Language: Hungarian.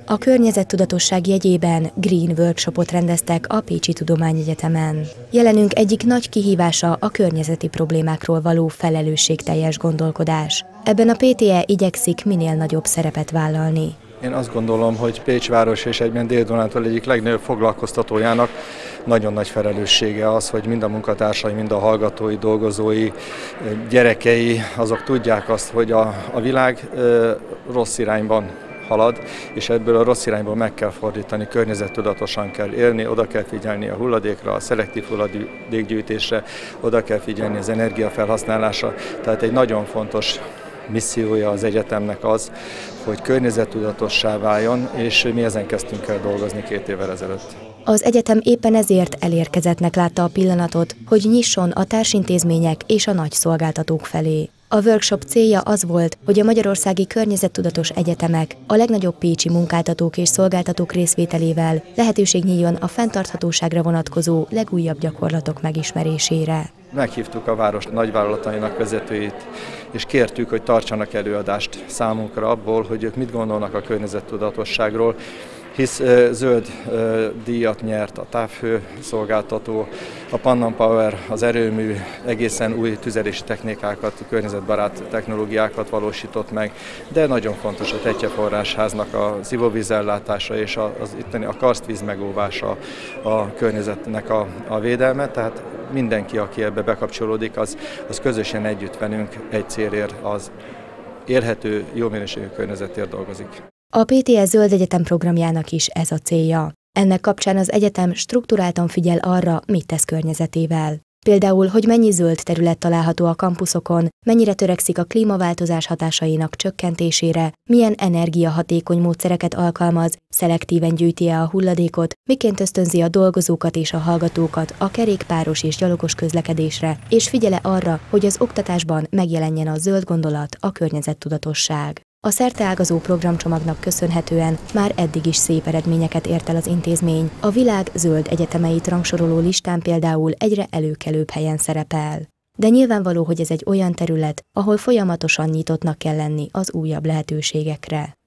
A környezettudatosság jegyében Green Workshopot rendeztek a Pécsi Tudományegyetemen. Jelenünk egyik nagy kihívása a környezeti problémákról való felelősségteljes gondolkodás. Ebben a PTE igyekszik minél nagyobb szerepet vállalni. Én azt gondolom, hogy Pécs város és egyben Dél-Dunántúl egyik legnagyobb foglalkoztatójának nagyon nagy felelőssége az, hogy mind a munkatársai, mind a hallgatói, dolgozói, gyerekei, azok tudják azt, hogy a világ rossz irányban halad, és ebből a rossz irányból meg kell fordítani, környezettudatosan kell élni, oda kell figyelni a hulladékra, a szelektív hulladékgyűjtésre, oda kell figyelni az energiafelhasználásra. Tehát egy nagyon fontos missziója az egyetemnek az, hogy környezettudatossá váljon, és mi ezen kezdtünk el dolgozni 2 évvel ezelőtt. Az egyetem éppen ezért elérkezettnek látta a pillanatot, hogy nyisson a társintézmények és a nagy szolgáltatók felé. A workshop célja az volt, hogy a magyarországi környezettudatos egyetemek, a legnagyobb pécsi munkáltatók és szolgáltatók részvételével lehetőség nyíljon a fenntarthatóságra vonatkozó legújabb gyakorlatok megismerésére. Meghívtuk a város nagyvállalatainak vezetőit, és kértük, hogy tartsanak előadást számunkra abból, hogy ők mit gondolnak a környezettudatosságról, hisz zöld díjat nyert a távhő szolgáltató, a Pannon Power, az erőmű egészen új tüzelési technikákat, környezetbarát technológiákat valósított meg, de nagyon fontos a Tettyeforrásháznak az ivóvízellátása és a karstvíz megóvása, a környezetnek a védelme, tehát mindenki, aki ebbe bekapcsolódik, az közösen együtt velünk egy célért, az élhető, jó minőségű környezetért dolgozik. A PTE Zöld Egyetem programjának is ez a célja. Ennek kapcsán az egyetem strukturáltan figyel arra, mit tesz környezetével. Például, hogy mennyi zöld terület található a kampuszokon, mennyire törekszik a klímaváltozás hatásainak csökkentésére, milyen energiahatékony módszereket alkalmaz, szelektíven gyűjti-e a hulladékot, miként ösztönzi a dolgozókat és a hallgatókat a kerékpáros és gyalogos közlekedésre, és figyele arra, hogy az oktatásban megjelenjen a zöld gondolat, a környezettudatosság. A szerteágazó programcsomagnak köszönhetően már eddig is szép eredményeket ért el az intézmény. A világ zöld egyetemeit rangsoroló listán például egyre előkelőbb helyen szerepel. De nyilvánvaló, hogy ez egy olyan terület, ahol folyamatosan nyitottnak kell lenni az újabb lehetőségekre.